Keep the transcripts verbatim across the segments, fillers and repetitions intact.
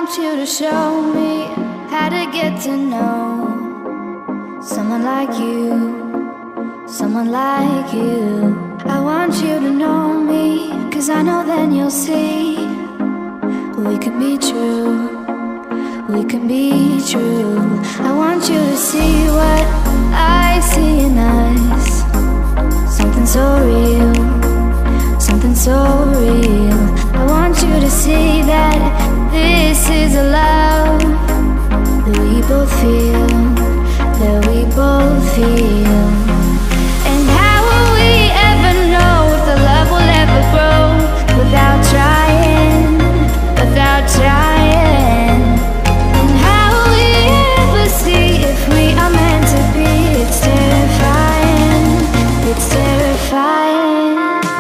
want you to show me how to get to know someone like you, someone like you. I want you to know me, cause I know then you'll see we could be true, we can be true. I want you to see what I see in us, something so real, something so real. I want you to see that this is a love that we both feel, that we both feel. And how will we ever know if the love will ever grow without trying, without trying? And how will we ever see if we are meant to be? It's terrifying, it's terrifying.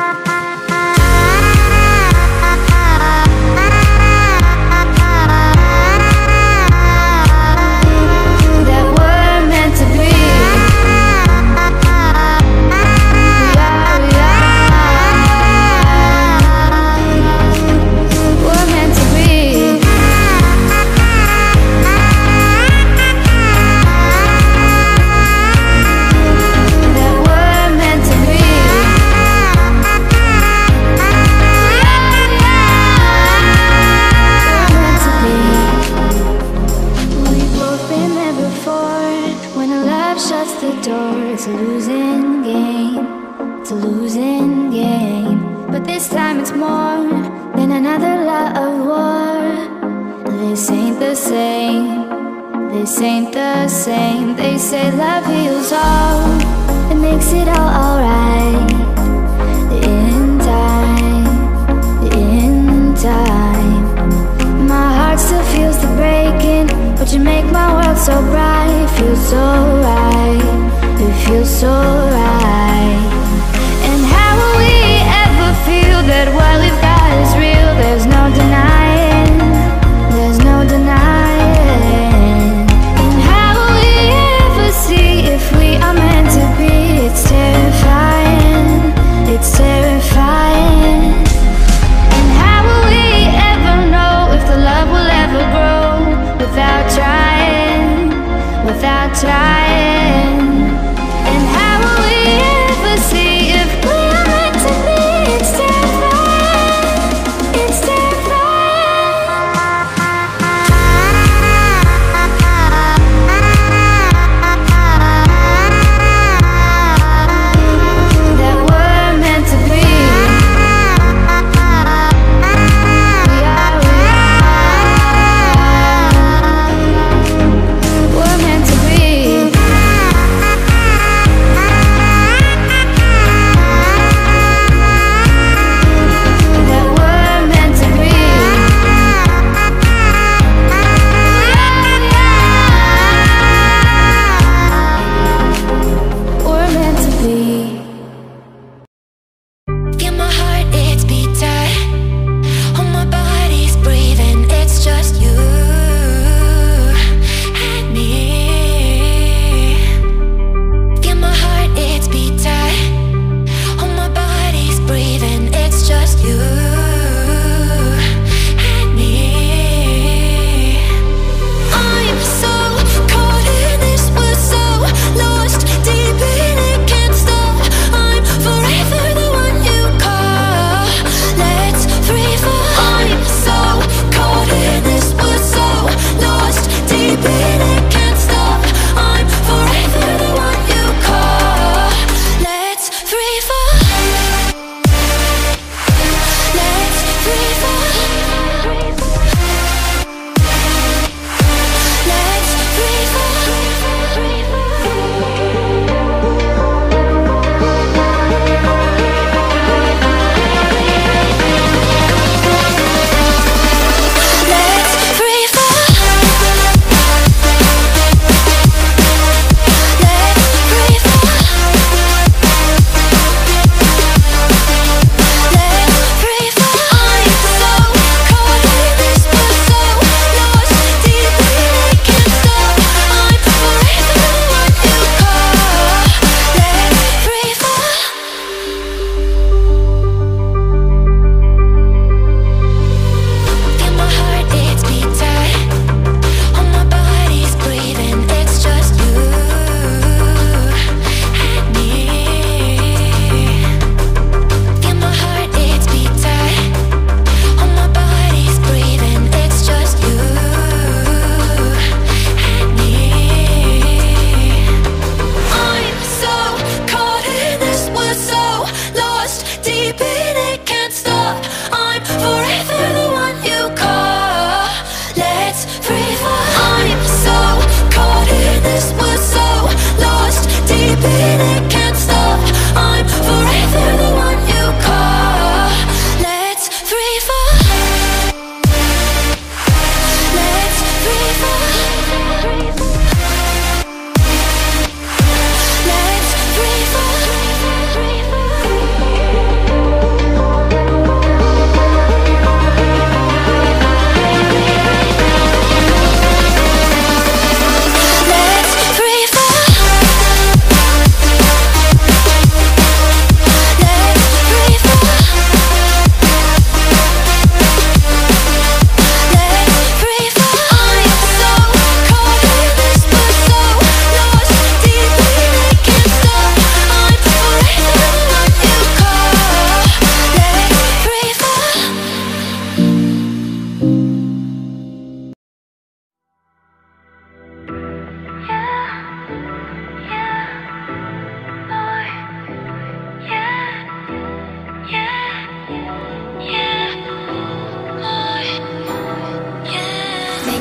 It's a losing game, it's a losing game. But this time it's more than another lot of war. This ain't the same, this ain't the same. They say love heals all, it makes it all alright. In time, in time. My heart still feels the breaking, but you make my world so bright. It feels so right, it feels so right. And how will we ever feel that what we've got is real? There's no denying, there's no denying. And how will we ever see if we are meant to be? It's terrifying, it's terrifying. And how will we ever know if the love will ever grow without trying, without trying? And how will we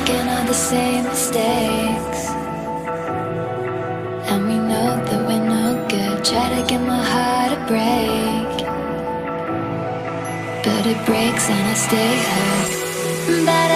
making all the same mistakes, and we know that we're no good. Try to get my heart to break, but it breaks and I stay hurt. But